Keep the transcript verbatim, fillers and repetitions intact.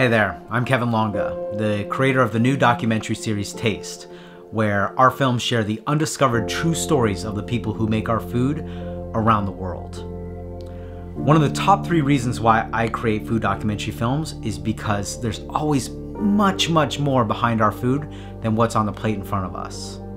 Hey there, I'm Kevin Longa, the creator of the new documentary series Taste, where our films share the undiscovered true stories of the people who make our food around the world. One of the top three reasons why I create food documentary films is because there's always much, much more behind our food than what's on the plate in front of us.